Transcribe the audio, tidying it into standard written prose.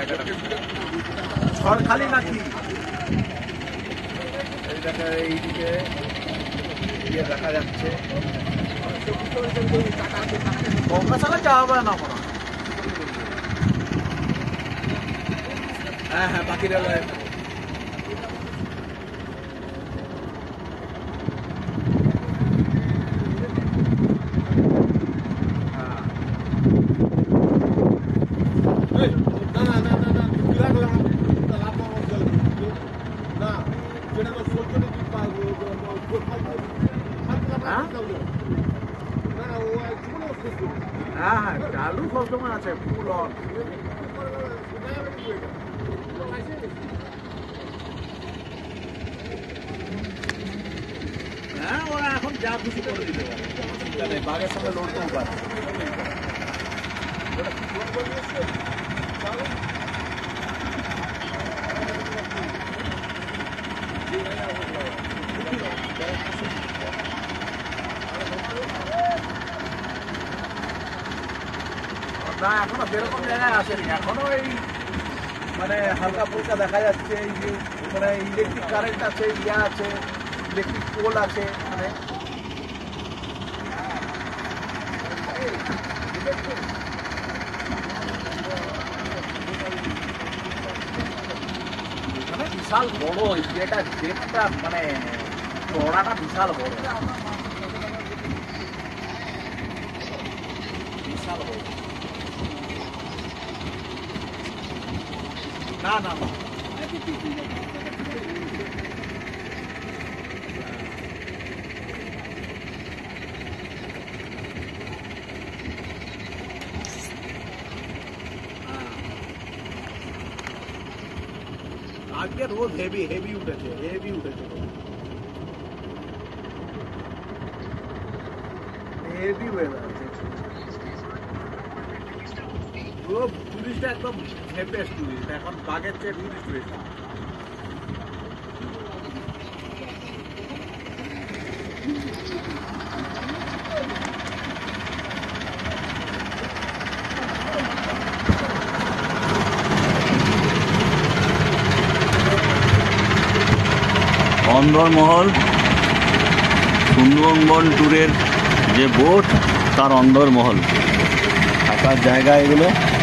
ঝড়খালি নাকি এইদিকে ইয়ে দেখা যাচ্ছে গঙ্গাসাগর যাওয়া হবে না আমরা। হ্যাঁ হ্যাঁ বাকি রেলওয়ে হ্যাঁ হ্যাঁ চালু সবসময় আছে ফুল অন। হ্যাঁ ওরা এখন যা খুশি করে দিতে পারে, বাঘের সঙ্গে লড়তেও পারে। না এখনো সেরকম জায়গায় আসেনি, এখনো এই মানে হালকা ফুলকা দেখা যাচ্ছে এই যে মানে ইলেকট্রিক কারেন্ট আছে, ইয়ে আছে, ইলেকট্রিক পোল আছে, মানে বিশাল বড় যেটা গেটটা মানে চড়াটা বিশাল বড়, বিশাল বড়। না না না আজকে রোদ হেভি হেভি উঠেছে, হেভি উঠেছে, হেভি ওয়েদার। পুরো টুরিস্ট একদম হেভেস্ট টুরিস্ট, এখন বাঘের চেয়ে টুরিস্ট বেশি। অন্দরমহল সুন্দরবন ট্যুরের যে বোট, তার অন্দরমহল থাকার জায়গা এগুলো।